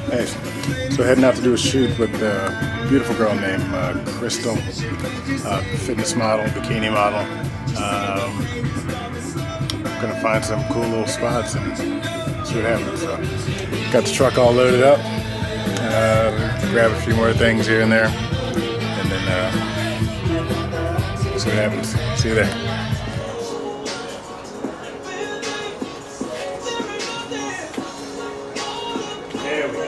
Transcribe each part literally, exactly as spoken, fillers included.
Hey, so heading out to do a shoot with a beautiful girl named uh, Kristal, uh, fitness model, bikini model. Um, gonna find some cool little spots and see what happens. So, got the truck all loaded up. Uh, grab a few more things here and there, and then uh, see what happens. See you there. There we go.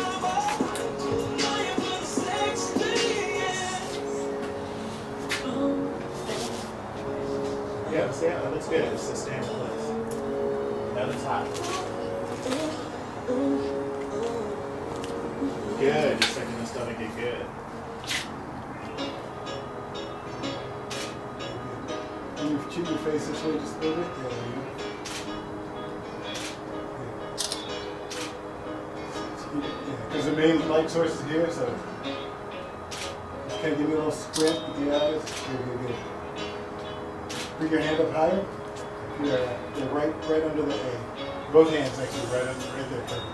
Yeah, see, that looks good. It's just staying in place. That looks hot. Good. Just making the stomach get good. Can you cheat your face this way just a little bit? Yeah, there you go. Because the main light source is here, so just kind of give me a little squint with the eyes. Good, good, good. Bring your hand up higher. Yeah, yeah, right, right under the A. Both hands actually, right under, right there. Perfect.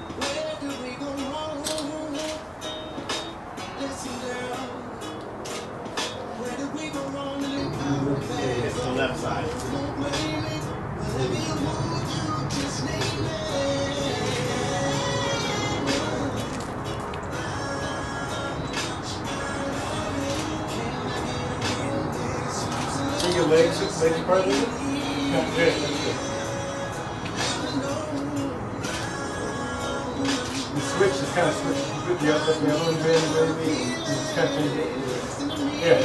It's the left side. Bring your legs, legs part of it. Yeah, good, that's good. The switch is kind of switch. Put the other, the other one in, maybe. Just kind of change it. Yeah.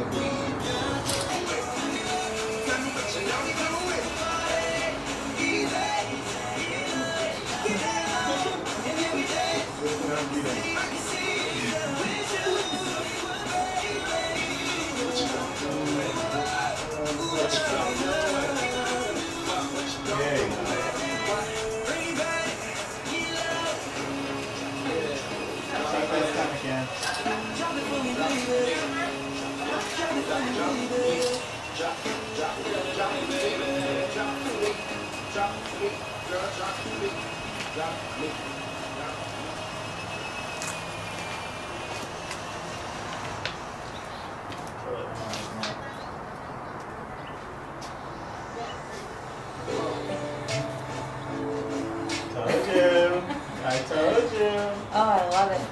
Told you. I told you. Oh, I love it.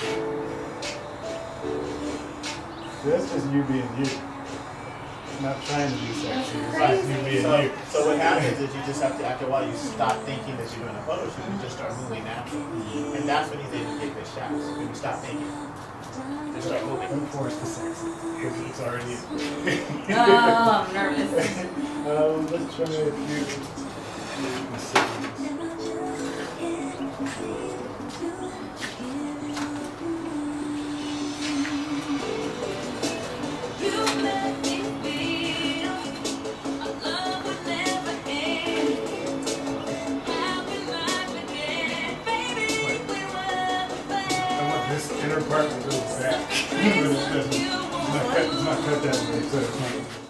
That's just you being you. Not trying to be sexy. It's like you being So, you. so what happens is you just have to, after a while, you stop thinking that you're doing a photo shoot and just start moving naturally. And that's when you think you get good shots. When you stop thinking. Just start moving. Don't force the sexy. Because it's already. Oh, I'm nervous. um, let's try a few. This inner part will go back. But it doesn't, it's not cut, it's not cut that way, so it's not.